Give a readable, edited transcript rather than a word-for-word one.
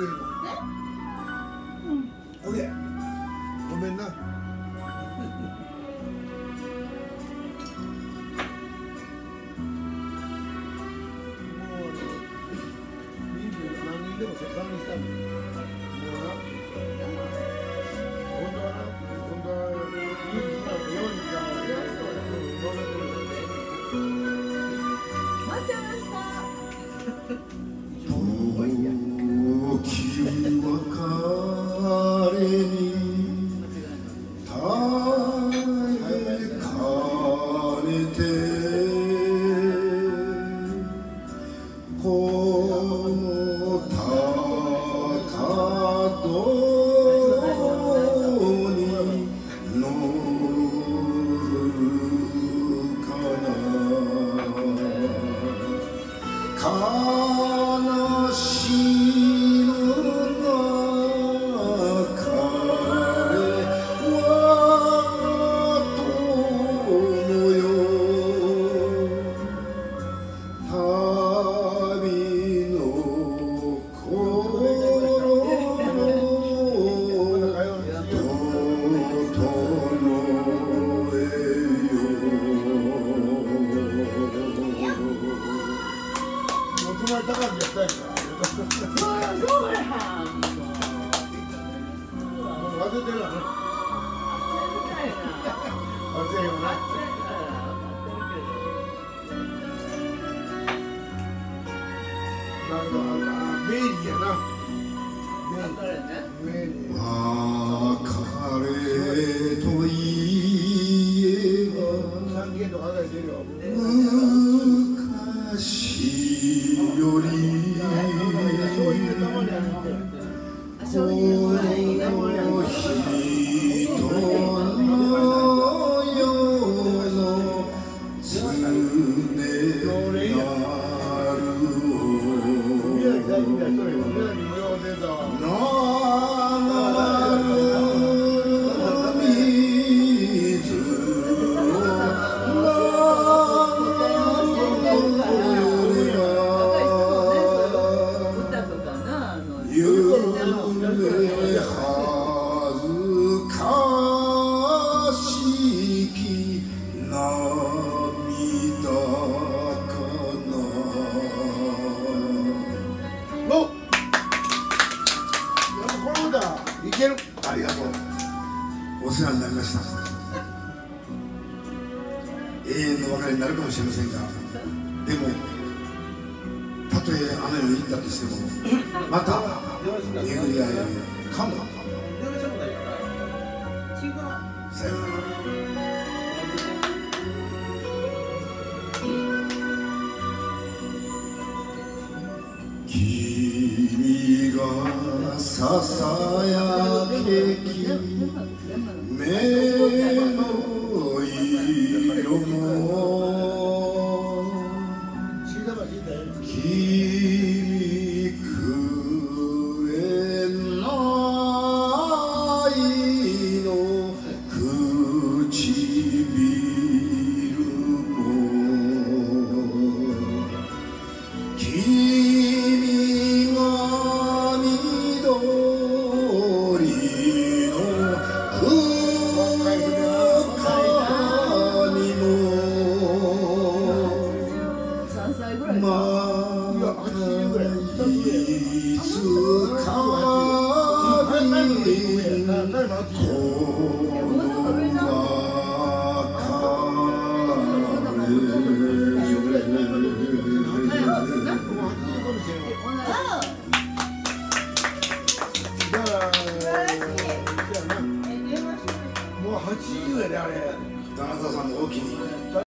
れるの。おいで。ごめんな。でもセカンにしたの。もうな、本当はな、本当は4時間4時間待ってました。 時別れに耐えかねてこの高戸に乗るかな悲しむな彼は友よ旅の心高くやったりから。 そうや。 忘れてるわね。忘れよな。なるほど、ベイリーやな。ベイリー。 別れといえば三軒とか出るよ。 昔よりこの人の世の常なるありがとう。お世話になりました。永遠の別れになるかもしれませんが、でもたとえあの世に行ったとしてもまた巡り会えるかも。さようなら。君がささやけき目の色も君くれないの唇も君が緑の空にもまたいつかこのもう80やであれ。 田中さんの大きに。